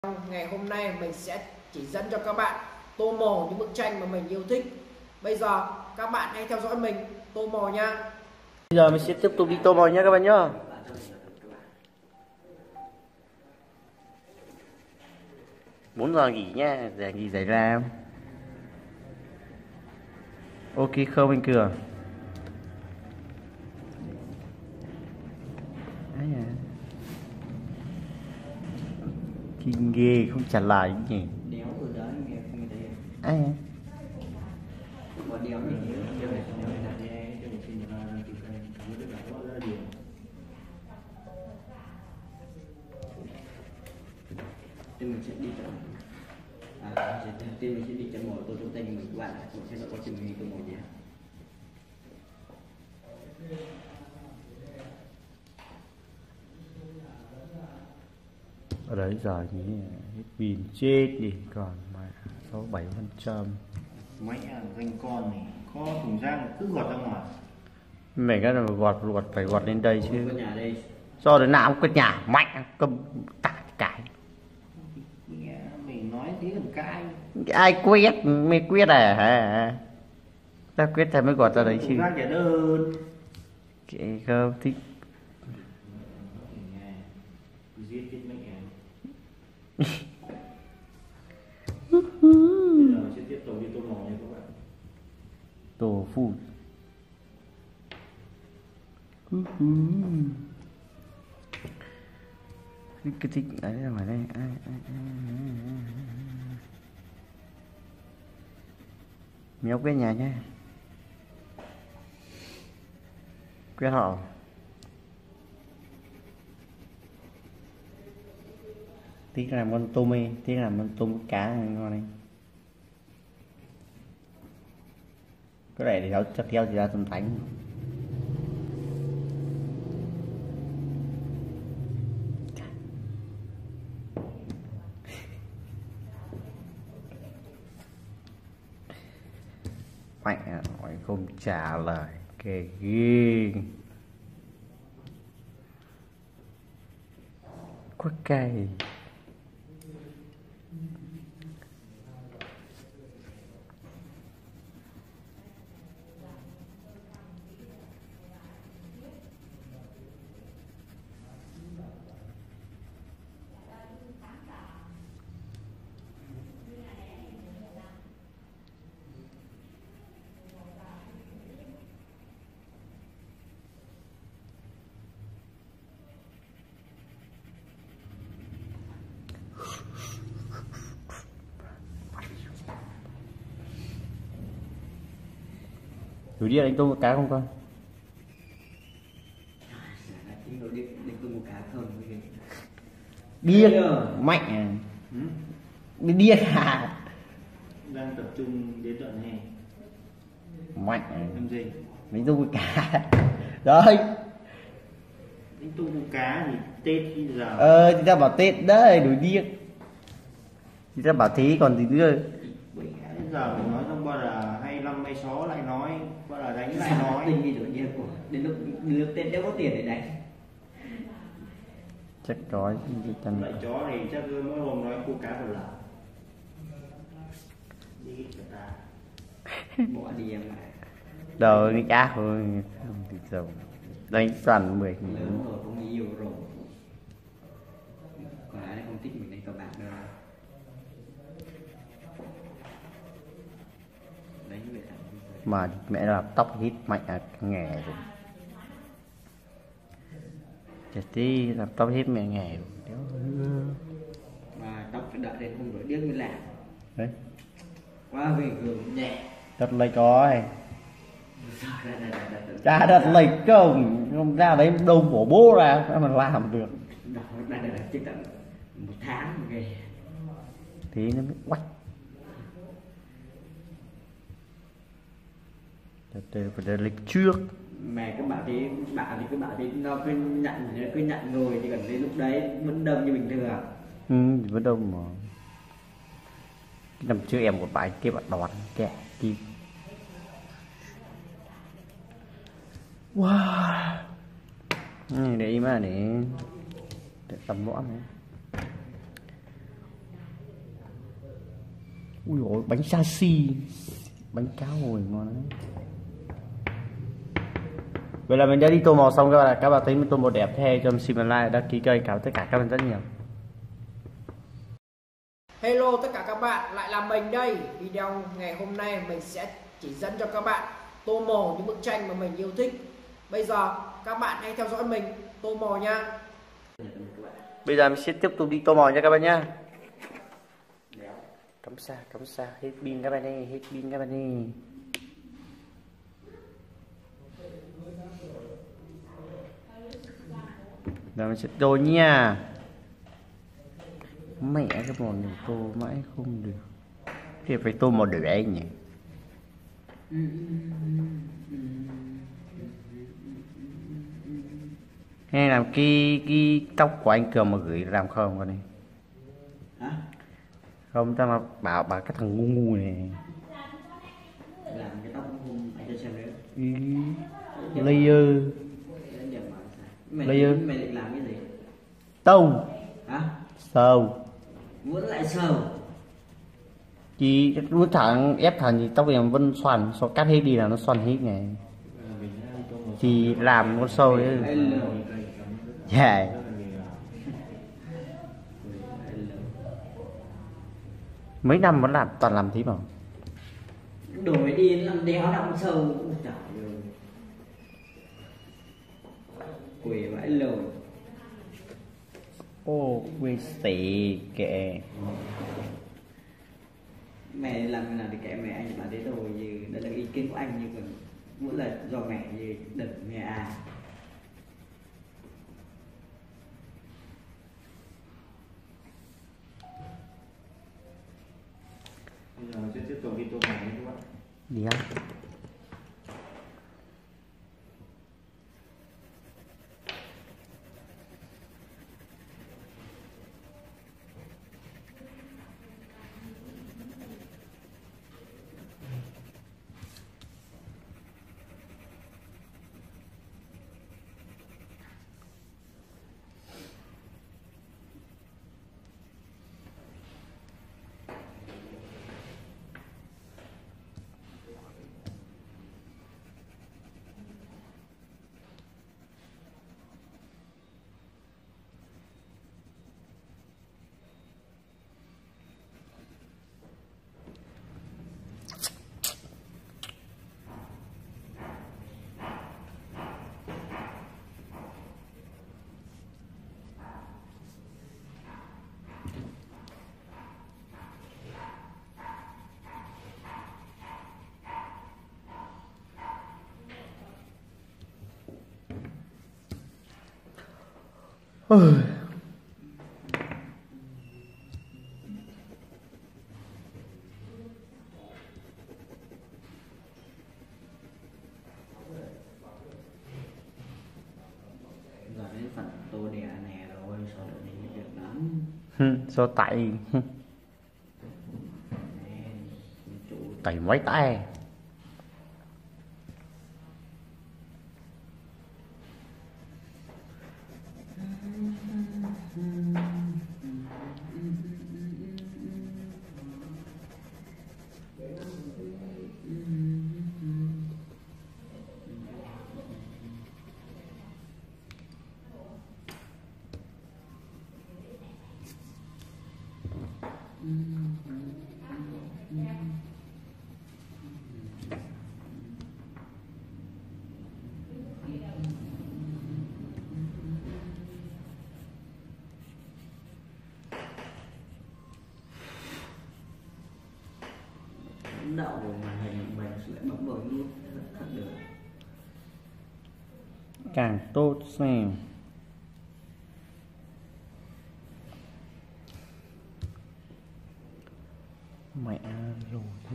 Ngày hôm nay mình sẽ chỉ dẫn cho các bạn tô màu những bức tranh mà mình yêu thích. Bây giờ các bạn hãy theo dõi mình tô màu nha. Bây giờ mình sẽ tiếp tục đi tô màu nhé các bạn nhá. Bốn giờ nghỉ nhá, để nghỉ giải ra. Ok không anh Cường? Kinh ghê không trả lời gì. Đéo rồi đó nghe không thấy Ai à? có đéo như thế đéo này là nghe cho mình xin ra chụp cái cảm giác là rất là nhiều tên mình sẽ đi chọn tên mình sẽ đi chọn một tôi trong tay mình bạn mình sẽ có chừng gì tôi một gì Ở đấy giờ như hết pin chết đi còn mà 67%. Mẹ danh con này có thùng rác cứ gọt ra ngoài. Mày cái là gọt phải gọt lên đây chứ. có nhà đây Do đến nào cũng có nhà mạnh cầm tải cái. Mẹ mình nói tí làm cãi. Ai quyết mày quyết à hả? Ta quyết thì mới gọt ra đấy chứ. Thùng rác trả đơn. Chị không thích. Giết chết mẹ. Bây giờ sẽ tiếp tục đi tô màu nha các bạn. Tổ phụ. Cái thích ấy ra ngoài đây. Méo quét nhà nhé. Quét họ. Tí làm con tôm đi, tí làm con tôm cá này ngon này. Cái này để tiếp theo thì ra tôm thánh. Mẹ hỏi không trả lời kệ ghê. Quá cay. Thử đi đánh tôm một cá không con? đi tôi một cá không Điên mạnh điên à? Đang tập trung đến đoạn này. Mạnh Làm gì? đánh tôm một cá đấy. Đánh tô con cá thì Tết bây giờ. Thì ta bảo Tết đấy đổi điên. Thì ta bảo thế còn gì nữa. Bây giờ mình nói xong bao giờ hay 5 hay 6 lại nói, bao giờ đánh lại nói. tình gì rồi của đến lúc Tết đéo có tiền để đánh Chắc có chân Lại chó thì chắc mỗi hôm nói cô cá một lần. Đi cả ta. bỏ đi em ạ đầu đi cá thôi không thì dầu đánh toàn 10 lớn rồi không nhiều rồi còn ai không thích mình đây các bạn nữa đấy vậy mà mẹ là tóc hít mạnh à nghè rồi. Chả tí làm tóc hít mẹ nghè rồi. mà tóc phải đợi đến hôm rồi điếc mới làm Đấy quá về gường nhẹ đất lấy coi cha đất lấy không ra đấy đâu của bố ra sao mà làm được đó đây là chỉ tận 1 tháng về thì nó mới quách. Đây phải lịch trước mẹ cứ bảo thì cứ bảo thì nó cứ nhận rồi thì còn đến lúc đấy vẫn đông như bình thường vẫn đông mà. Năm trước em một bài kia bạn đón kẹ kia. Wow. Để im mà để tầm lõm này. Ui dồi, bánh sashi, bánh cá hồi ngon đấy. Vậy là mình đã đi tô màu xong các bạn thấy mình tô màu đẹp thế cho mình xin like đăng ký kênh, cảm ơn tất cả các bạn rất nhiều. Hello tất cả các bạn, lại là mình đây. Video ngày hôm nay mình sẽ chỉ dẫn cho các bạn tô màu những bức tranh mà mình yêu thích. Bây giờ các bạn hãy theo dõi mình tô màu nha. Bây giờ mình sẽ tiếp tục đi tô màu nha các bạn nhá. Cắm xa, hết pin các bạn ơi, hết pin các bạn ơi. Giờ mình sẽ tô nha. Mẹ cái màu này tô mãi không được. Thì phải tô màu đỏ nhỉ. Hay làm cái tóc của anh Cường mà gửi làm không con này? Hả? Không, ta mà bảo cái thằng ngu ngu này Làm cái tóc không anh cho xem nữa. layer Mày định làm cái gì? tông Hả? sâu Muốn lại sờ? chỉ lúc thẳng ép thẳng thì tóc em vẫn xoăn, sau cắt hết đi là nó xoăn hết này thì làm con sâu ấy. Dạ. Mấy năm vẫn làm toàn làm thế mà. Đổi đi làm đéo đọng sâu. Trời ơi. Quỷ vãi lồi. Ô quê xì kệ. Mẹ làm nào thì kệ mẹ anh bảo thế thôi, như đó là ý kiến của anh, như còn mỗi là do mẹ như đừng mẹ à. Bây giờ mình sẽ tiếp tục đi tô màu nhé các bạn. Đi á. Giờ đến phần tô đè nè rồi, sau đó đến cái việc lắm. Do tại tẩy mấy tay. Đậu của màn hình mình sẽ bấm vào nút thật được. Càng tốt xem. Mẹ rồi đi.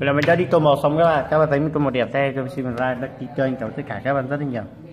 Vậy là mình đã đi tô màu xong các bạn thấy mình tô màu đẹp thế cho xin mình like đăng ký kênh, chào tất cả các bạn rất là nhiều.